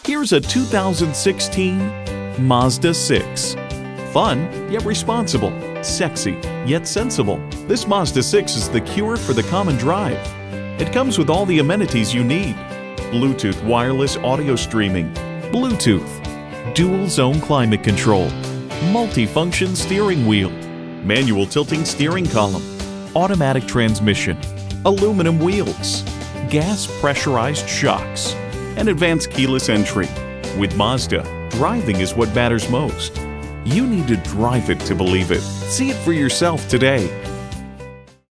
Here's a 2016 Mazda 6. Fun, yet responsible. Sexy, yet sensible. This Mazda 6 is the cure for the common drive. It comes with all the amenities you need. Bluetooth wireless audio streaming, Bluetooth, dual zone climate control, multi-function steering wheel, manual tilting steering column, automatic transmission, aluminum wheels, gas pressurized shocks, and advanced keyless entry. With Mazda, driving is what matters most. You need to drive it to believe it. See it for yourself today.